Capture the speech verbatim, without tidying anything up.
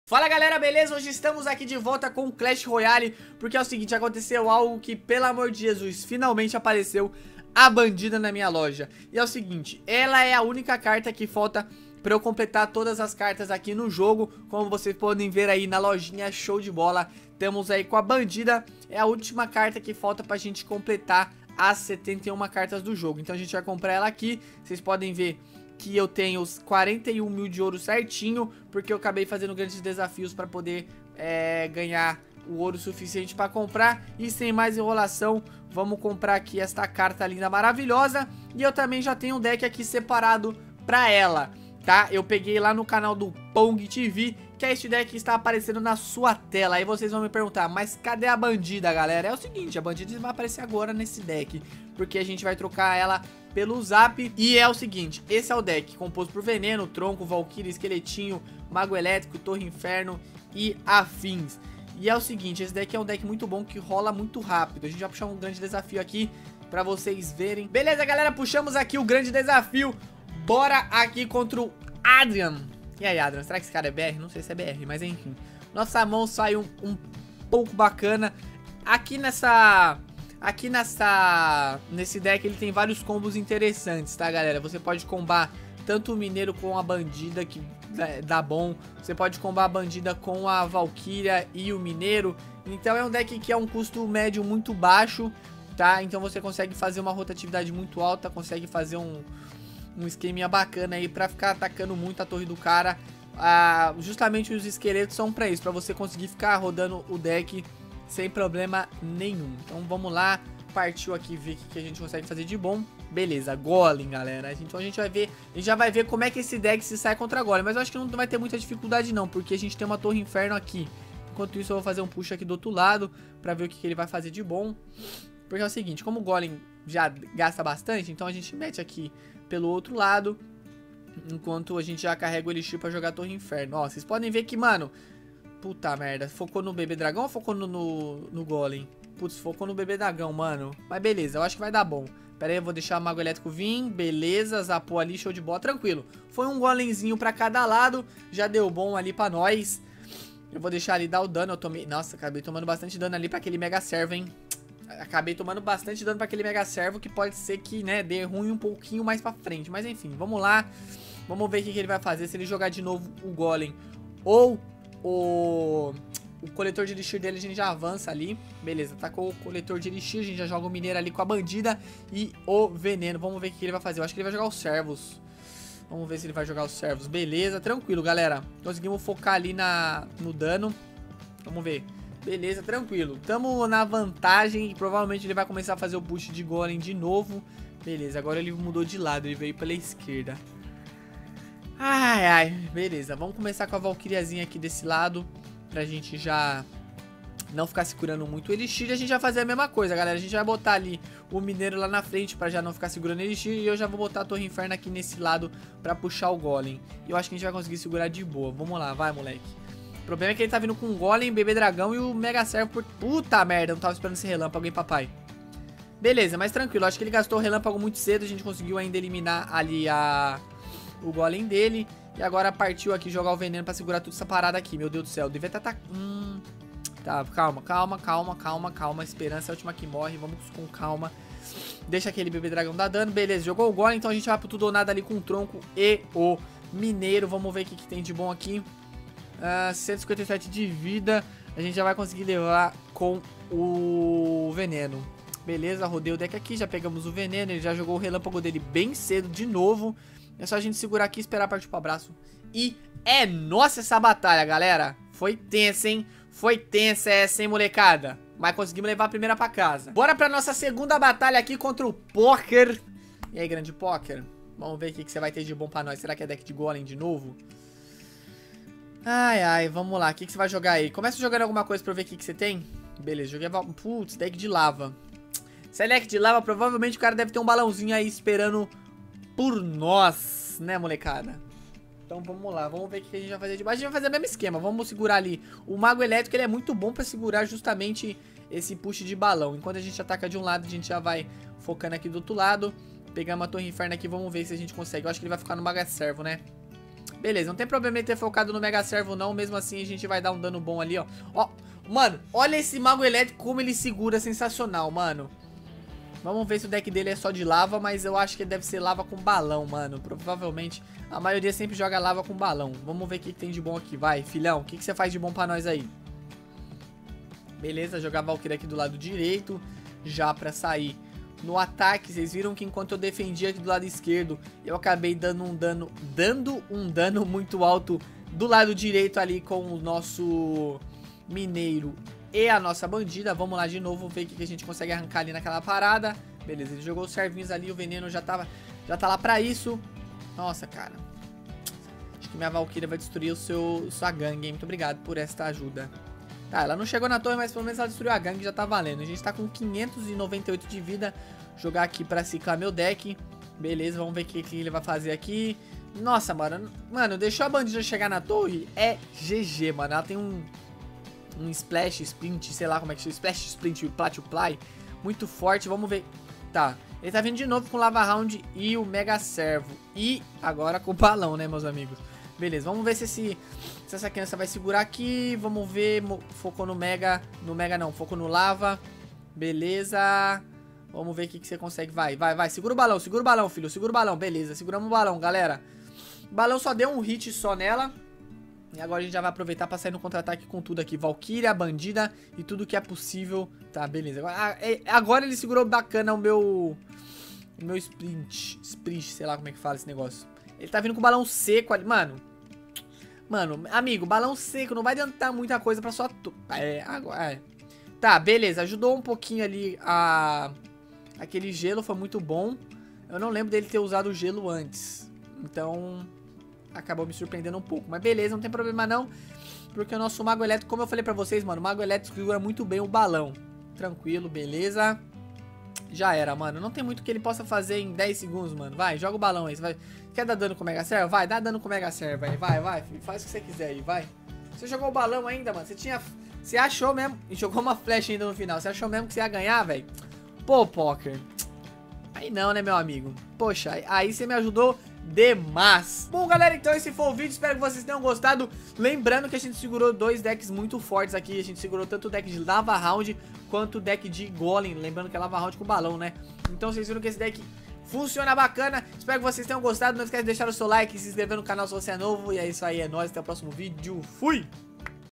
Fala galera, beleza? Hoje estamos aqui de volta com o Clash Royale, porque é o seguinte, aconteceu algo que, pelo amor de Jesus, finalmente apareceu a bandida na minha loja. E é o seguinte, ela é a única carta que falta pra eu completar todas as cartas aqui no jogo. Como vocês podem ver aí na lojinha, show de bola. Temos aí com a bandida, é a última carta que falta pra gente completar as setenta e uma cartas do jogo. Então a gente vai comprar ela aqui, vocês podem ver que eu tenho os quarenta e um mil de ouro certinho, porque eu acabei fazendo grandes desafios para poder é, ganhar o ouro suficiente para comprar. E sem mais enrolação, vamos comprar aqui esta carta linda, maravilhosa. E eu também já tenho um deck aqui separado para ela, tá? Eu peguei lá no canal do Pong T V, que é este deck que está aparecendo na sua tela. Aí vocês vão me perguntar, mas cadê a bandida, galera? É o seguinte, a bandida vai aparecer agora nesse deck, porque a gente vai trocar ela pelo zap. E é o seguinte, esse é o deck composto por Veneno, Tronco, Valkyrie, Esqueletinho, Mago Elétrico, Torre Inferno e afins. E é o seguinte, esse deck é um deck muito bom que rola muito rápido. A gente vai puxar um grande desafio aqui pra vocês verem. Beleza, galera, puxamos aqui o grande desafio. Bora aqui contra o Adrian. E aí, Adrian, será que esse cara é B R? Não sei se é B R, mas enfim. Nossa mão sai um, um pouco bacana. Aqui nessa... Aqui nessa, nesse deck ele tem vários combos interessantes, tá, galera? Você pode combar tanto o mineiro com a bandida, que dá bom. Você pode combar a bandida com a Valkyria e o mineiro. Então é um deck que é um custo médio muito baixo, tá? Então você consegue fazer uma rotatividade muito alta, consegue fazer um, um esqueminha bacana aí pra ficar atacando muito a torre do cara. Ah, justamente os esqueletos são pra isso, pra você conseguir ficar rodando o deck sem problema nenhum. Então vamos lá, partiu aqui ver o que a gente consegue fazer de bom. Beleza, Golem, galera. Então a gente vai ver, a gente já vai ver como é que esse deck se sai contra Golem. Mas eu acho que não vai ter muita dificuldade não, porque a gente tem uma Torre Inferno aqui. Enquanto isso eu vou fazer um push aqui do outro lado, pra ver o que ele vai fazer de bom. Porque é o seguinte, como o Golem já gasta bastante, então a gente mete aqui pelo outro lado, enquanto a gente já carrega o Elixir pra jogar a Torre Inferno. Ó, vocês podem ver que, mano... Puta merda, focou no bebê dragão ou focou no, no, no golem? Putz, focou no bebê dragão, mano. Mas beleza, eu acho que vai dar bom. Pera aí, eu vou deixar o mago elétrico vir. Beleza, zapou ali, show de bola, tranquilo. Foi um golemzinho pra cada lado. Já deu bom ali pra nós. Eu vou deixar ali dar o dano. Eu tomei... Nossa, acabei tomando bastante dano ali pra aquele mega servo, hein? Acabei tomando bastante dano pra aquele mega servo, que pode ser que, né, dê ruim um pouquinho mais pra frente. Mas enfim, vamos lá. Vamos ver o que, que ele vai fazer. Se ele jogar de novo o golem ou... O, o coletor de elixir dele, a gente já avança ali. Beleza, tacou o coletor de elixir. A gente já joga o mineiro ali com a bandida e o veneno. Vamos ver o que ele vai fazer. Eu acho que ele vai jogar os servos. Vamos ver se ele vai jogar os servos. Beleza, tranquilo, galera. Conseguimos focar ali na, no dano. Vamos ver. Beleza, tranquilo. Tamo na vantagem e provavelmente ele vai começar a fazer o push de golem de novo. Beleza, agora ele mudou de lado. Ele veio pela esquerda. Ai, ai, beleza, vamos começar com a Valkyriazinha aqui desse lado, pra gente já não ficar segurando muito o Elixir. E a gente vai fazer a mesma coisa, galera, a gente vai botar ali o mineiro lá na frente pra já não ficar segurando o Elixir. E eu já vou botar a Torre Inferno aqui nesse lado pra puxar o Golem. E eu acho que a gente vai conseguir segurar de boa, vamos lá, vai, moleque. O problema é que ele tá vindo com o Golem, Bebê Dragão e o Mega Servo por... Puta merda, eu não tava esperando esse relâmpago, hein, papai. Beleza, mas tranquilo, acho que ele gastou o relâmpago muito cedo, a gente conseguiu ainda eliminar ali a... o golem dele. E agora partiu aqui jogar o veneno pra segurar toda essa parada aqui. Meu Deus do céu, devia estar... Tá... Hum... Tá, calma, calma, calma, calma, calma. Esperança é a última que morre, vamos com calma. Deixa aquele bebê dragão dar dano. Beleza, jogou o golem, então a gente vai pro tudo ou nada ali com o tronco e o mineiro. Vamos ver o que, que tem de bom aqui. uh, cento e cinquenta e sete de vida. A gente já vai conseguir levar com o veneno. Beleza, rodei o deck aqui, já pegamos o veneno. Ele já jogou o relâmpago dele bem cedo de novo. É só a gente segurar aqui e esperar partir pro abraço. E é nossa essa batalha, galera. Foi tensa, hein? Foi tensa essa, hein, molecada? Mas conseguimos levar a primeira pra casa. Bora pra nossa segunda batalha aqui contra o Poker. E aí, grande Poker? Vamos ver o que, que você vai ter de bom pra nós. Será que é deck de golem de novo? Ai, ai, vamos lá. O que, que você vai jogar aí? Começa jogando alguma coisa pra eu ver o que, que você tem. Beleza, joguei... Putz, deck de lava. Se é deck de lava, provavelmente o cara deve ter um balãozinho aí esperando... por nós, né, molecada? Então vamos lá, vamos ver o que a gente vai fazer de baixo. A gente vai fazer o mesmo esquema, vamos segurar ali. O mago elétrico, ele é muito bom pra segurar justamente esse push de balão. Enquanto a gente ataca de um lado, a gente já vai focando aqui do outro lado. Pegar uma torre inferno aqui, vamos ver se a gente consegue. Eu acho que ele vai ficar no mago servo, né? Beleza, não tem problema em ter focado no Mega Servo não. Mesmo assim a gente vai dar um dano bom ali, ó. Ó, mano, olha esse Mago Elétrico como ele segura, sensacional, mano. Vamos ver se o deck dele é só de lava, mas eu acho que deve ser lava com balão, mano. Provavelmente a maioria sempre joga lava com balão. Vamos ver o que, que tem de bom aqui, vai, filhão. O que, que você faz de bom pra nós aí? Beleza, jogar Valkyrie aqui do lado direito, já pra sair no ataque. Vocês viram que enquanto eu defendia aqui do lado esquerdo, eu acabei dando um dano, dando um dano muito alto do lado direito ali com o nosso mineiro e a nossa bandida. Vamos lá de novo, ver o que a gente consegue arrancar ali naquela parada. Beleza, ele jogou os servinhos ali, o veneno já, tava, já tá lá pra isso. Nossa, cara. Acho que minha Valkyria vai destruir o seu, sua gangue, hein? Muito obrigado por esta ajuda. Tá, ela não chegou na torre, mas pelo menos ela destruiu a gangue, já tá valendo. A gente tá com quinhentos e noventa e oito de vida. Jogar aqui pra ciclar meu deck. Beleza, vamos ver o que, que ele vai fazer aqui. Nossa, mano. Mano, deixou a bandida chegar na torre. É G G, mano. Ela tem um... Um Splash, Sprint, sei lá como é que chama. Splash, Sprint, Platuply. Muito forte, vamos ver. Tá, ele tá vindo de novo com o Lava Round e o Mega Servo. E agora com o balão, né, meus amigos. Beleza, vamos ver se, esse, se essa criança vai segurar aqui. Vamos ver, focou no Mega. No Mega não, focou no Lava. Beleza. Vamos ver o que, que você consegue. Vai, vai, vai, segura o balão, segura o balão, filho. Segura o balão, beleza, seguramos o balão, galera. O balão só deu um hit só nela. E agora a gente já vai aproveitar pra sair no contra-ataque com tudo aqui. Valkyria, bandida e tudo que é possível. Tá, beleza. Agora, agora ele segurou bacana o meu... O meu sprint. Sprint, sei lá como é que fala esse negócio. Ele tá vindo com o balão seco ali. Mano. Mano, amigo, balão seco. Não vai adiantar muita coisa pra sua... É, agora... É. Tá, beleza. Ajudou um pouquinho ali a... Aquele gelo foi muito bom. Eu não lembro dele ter usado o gelo antes. Então... Acabou me surpreendendo um pouco. Mas beleza, não tem problema não. Porque o nosso Mago Elétrico, como eu falei pra vocês, mano, o Mago Elétrico segura muito bem o balão. Tranquilo, beleza. Já era, mano. Não tem muito que ele possa fazer em dez segundos, mano. Vai, joga o balão aí. Você vai... Quer dar dano com o Mega Servo? Vai, dá dano com o Mega Servo aí. Vai, vai, filho. Faz o que você quiser aí, vai. Você jogou o balão ainda, mano. Você tinha... Você achou mesmo... E jogou uma flecha ainda no final. Você achou mesmo que você ia ganhar, velho? Pô, Poker. Aí não, né, meu amigo? Poxa, aí você me ajudou demais. Bom, galera, então esse foi o vídeo. Espero que vocês tenham gostado. Lembrando que a gente segurou dois decks muito fortes aqui. A gente segurou tanto o deck de Lava Round quanto o deck de Golem. Lembrando que é Lava Round com balão, né? Então vocês viram que esse deck funciona bacana. Espero que vocês tenham gostado. Não esquece de deixar o seu like e se inscrever no canal se você é novo. E é isso aí, é nóis. Até o próximo vídeo. Fui!